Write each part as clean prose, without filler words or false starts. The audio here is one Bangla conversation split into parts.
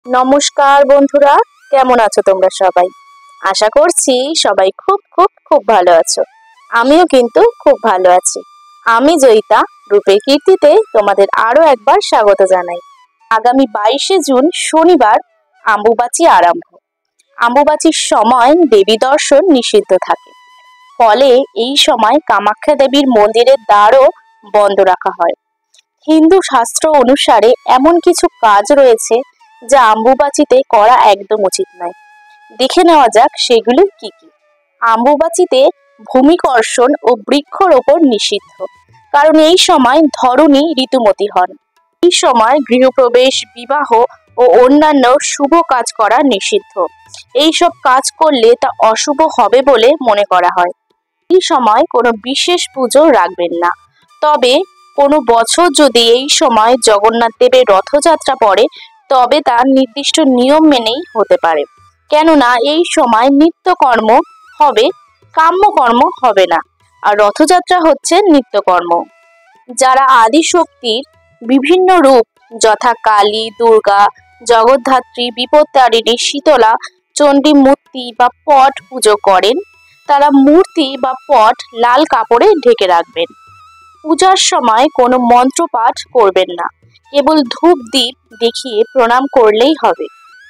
নমস্কার বন্ধুরা, কেমন আছো তোমরা সবাই? আশা করছি সবাই খুব খুব খুব ভালো আছো। আমিও কিন্তু খুব ভালো আছি। আমি জয়িতা, রূপের কীর্তিতে তোমাদের আরো একবার স্বাগত জানাই। আগামী 22শে জুন শনিবার অম্বুবাচী আরম্ভ। অম্বুবাচীর সময় দেবী দর্শন নিষিদ্ধ থাকে, ফলে এই সময় কামাখ্যা দেবীর মন্দিরের দ্বারও বন্ধ রাখা হয়। হিন্দু শাস্ত্র অনুসারে এমন কিছু কাজ রয়েছে যা অম্বুবাচীতে করা একদম উচিত নয়। দেখে নেওয়া যাক সেগুলি কি কি। অম্বুবাচীতে ভূমিকর্ষণ ও বৃক্ষরোপণ নিষিদ্ধ, কারণ এই সময় ধরণী ঋতুমতী হন। এই সময় গৃহপ্রবেশ, বিবাহ ও অন্যান্য শুভ কাজ করা নিষিদ্ধ। এইসব কাজ করলে তা অশুভ হবে বলে মনে করা হয়। এই সময় কোনো বিশেষ পুজো রাখবেন না। তবে কোনো বছর যদি এই সময় জগন্নাথ দেবের রথযাত্রা পড়ে, তবে তার নির্দিষ্ট নিয়ম মেনেই হতে পারে। কেননা এই সময় নিত্যকর্ম হবে, কাম্যকর্ম হবে না, আর রথযাত্রা হচ্ছে নিত্যকর্ম। যারা আদিশক্তির বিভিন্ন রূপ যথা কালী, দুর্গা, জগদ্ধাত্রী, বিপত্তারিণী, শীতলা, চণ্ডী মূর্তি বা পট পুজো করেন, তারা মূর্তি বা পট লাল কাপড়ে ঢেকে রাখবেন। পূজার সময় কোনো মন্ত্রপাঠ করবেন না, কেবল ধূপ দ্বীপ দেখিয়ে প্রণাম করলেই হবে।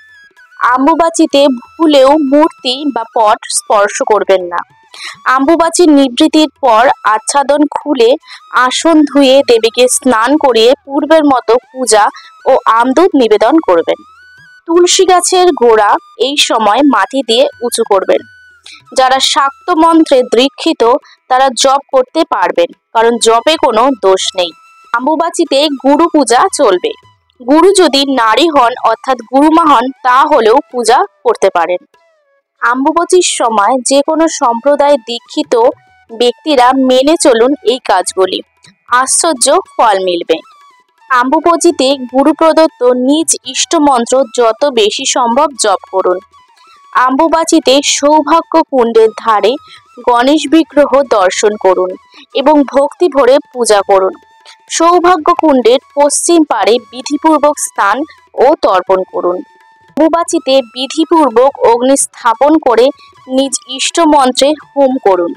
অম্বুবাচীতে ভুলেও মূর্তি বা পট স্পর্শ করবেন না। অম্বুবাচী নিবৃত্তির পর আচ্ছাদন খুলে আসন ধুয়ে দেবীকে স্নান করিয়ে পূর্বের মতো পূজা ও আমদুধ নিবেদন করবেন। তুলসী গাছের গোড়া এই সময় মাটি দিয়ে উঁচু করবেন। যারা শাক্ত মন্ত্রে দীক্ষিত তারা জপ করতে পারবেন, কারণ জপে কোনো দোষ নেই। অম্বুবাচীতে গুরু পূজা চলবে। গুরু যদি নারী হন অর্থাৎ গুরুমা হন, তাহলেও পূজা করতে পারেন। অম্বুবাচীর সময় যে কোনো সম্প্রদায় দীক্ষিত ব্যক্তিরা মেনে চলুন এই কাজগুলি, আশ্চর্য ফল মিলবে। অম্বুবাচীতে গুরু প্রদত্ত নিজ ইষ্ট মন্ত্র যত বেশি সম্ভব জপ করুন। অম্বুবাচীতে সৌভাগ্য কুণ্ডের ধারে গণেশ বিগ্রহ দর্শন করুন এবং ভক্তি ভরে পূজা করুন। সৌভাগ্য কুণ্ডের পশ্চিম পাড়ে বিধিপূর্বক স্নান ও তর্পণ করুন। অম্বুবাচীতে বিধিপূর্বক অগ্নি স্থাপন করে নিজ ইষ্ট মন্ত্রে হোম করুন।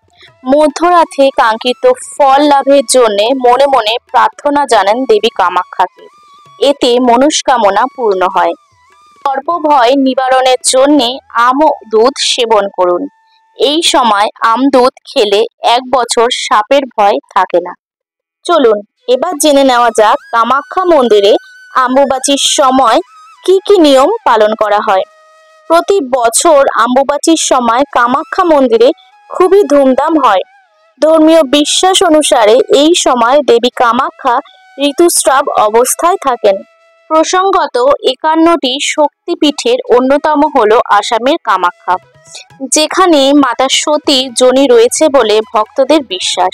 মধ্যরাতে কাঙ্ক্ষিত ফল লাভের জন্য মনে মনে প্রার্থনা জানান দেবী কামাখ্যাকে, এতে মনস্কামনা পূর্ণ হয়। সর্বভয় নিবারণের জন্য আমদুধ সেবন করুন। এই সময় আমদুধ খেলে 1 বছর সাপের ভয় থাকে না। চলুন এবার জেনে নেওয়া যাক কামাখ্যা মন্দিরে অম্বুবাচীর সময় কি কি নিয়ম পালন করা হয়। প্রতি বছর অম্বুবাচীর সময় কামাখ্যা মন্দিরে খুবই ধুমধাম হয়। ধর্মীয় বিশ্বাস অনুসারে এই সময় দেবী কামাখ্যা ঋতুস্রাব অবস্থায় থাকেন। প্রসঙ্গত 51টি শক্তিপীঠের অন্যতম হলো আসামের কামাখ্যা, যেখানে মাতা সতীর যোনি রয়েছে বলে ভক্তদের বিশ্বাস।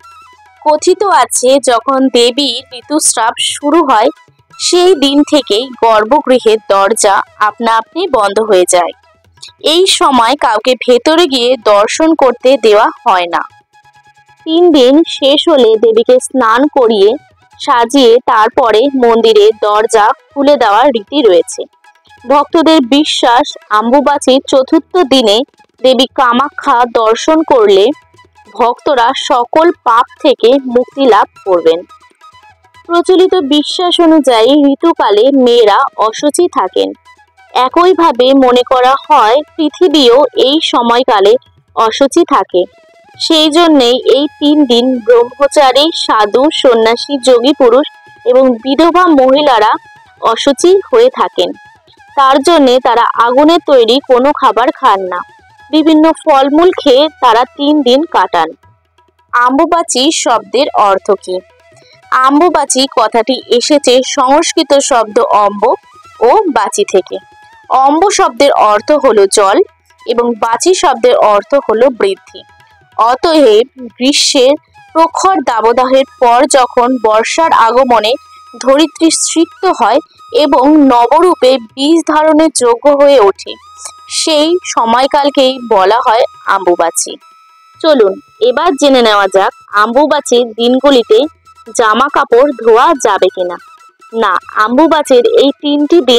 কথিত আছে যখন দেবীর ঋতুস্রাব শুরু হয়, সেই দিন থেকেই গর্ভগৃহের দরজা আপনা আপনি বন্ধ হয়ে যায়। এই সময় কাউকে ভেতরে গিয়ে দর্শন করতে দেওয়া হয় না। 3 দিন শেষ হলে দেবীকে স্নান করিয়ে সাজিয়ে তারপরে মন্দিরের দরজা খুলে দেওয়ার রীতি রয়েছে। ভক্তদের বিশ্বাস অম্বুবাচীর 4র্থ দিনে দেবী কামাখ্যা দর্শন করলে ভক্তরা সকল পাপ থেকে মুক্তি লাভ করবেন। প্রচলিত বিশ্বাস অনুযায়ী ঋতুকালে মেয়েরা অশুচি থাকেন। একইভাবে মনে করা হয় পৃথিবীও এই সময়কালে অশুচি থাকে। সেই জন্যেই এই 3 দিন ব্রহ্মচারী, সাধু, সন্ন্যাসী, যোগী পুরুষ এবং বিধবা মহিলারা অশুচি হয়ে থাকেন। তার জন্যে তারা আগুনের তৈরি কোনো খাবার খান না। বিভিন্ন ফলমূল খেয়ে তারা 3 দিন কাটান। অম্বুবাচী শব্দের অর্থ কি? অম্বুবাচী কথাটি এসেছে সংস্কৃত শব্দ অম্ব ও বাচী থেকে। অম্ব শব্দের অর্থ হলো জল এবং বাচী শব্দের অর্থ হলো বৃদ্ধি। অতএব গ্রীষ্মের প্রখর দাবদাহের পর যখন বর্ষার আগমনে ধরিত্রী সিক্ত হয় এবং নবরূপে বীজ ধারণের যোগ্য হয়ে ওঠে, সেই সময়কালকেই বলা হয় অম্বুবাচী। চলুন এবার জেনে নেওয়া যাক অম্বুবাচীর দিনগুলিতে জামা কাপড় ধোয়া যাবে কিনা। না, অম্বুবাচীর এই 3টি দিন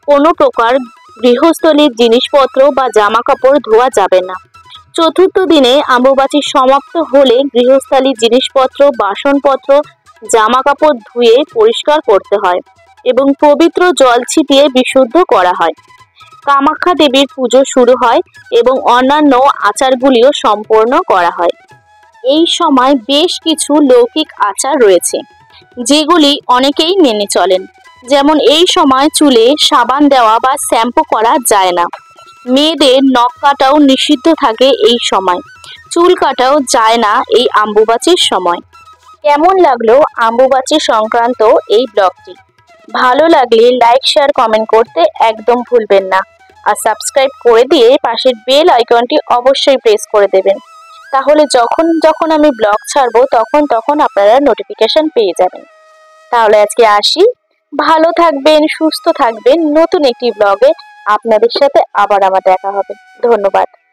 কোনো প্রকার গৃহস্থলীর জিনিসপত্র বা জামা কাপড় ধোয়া যাবে না। চতুর্থ দিনে অম্বুবাচী সমাপ্ত হলে গৃহস্থালীর জিনিসপত্র, বাসনপত্র, জামা কাপড় ধুয়ে পরিষ্কার করতে হয় এবং পবিত্র জল ছিটিয়ে বিশুদ্ধ করা হয়। কামাখ্যা দেবীর পুজো শুরু হয় এবং অন্যান্য আচারগুলিও সম্পন্ন করা হয়। এই সময় বেশ কিছু লৌকিক আচার রয়েছে যেগুলি অনেকেই মেনে চলেন। যেমন এই সময় চুলে সাবান দেওয়া বা শ্যাম্পু করা যায় না। মেয়েদের নখ কাটাও নিষিদ্ধ থাকে এই সময়। চুল কাটাও যায় না এই অম্বুবাচীর সময়। কেমন লাগলো অম্বুবাচী সংক্রান্ত এই ব্লগটি? ভালো লাগলে লাইক, শেয়ার, কমেন্ট করতে একদম ভুলবেন না। আর সাবস্ক্রাইব করে দিয়ে পাশের বেল আইকনটি অবশ্যই প্রেস করে দেবেন। তাহলে যখন যখন আমি ব্লগ ছাড়বো তখন আপনারা নোটিফিকেশন পেয়ে যাবেন। তাহলে আজকে আসি। ভালো থাকবেন, সুস্থ থাকবেন। নতুন একটি ব্লগে আপনাদের সাথে আবার আমার দেখা হবে। ধন্যবাদ।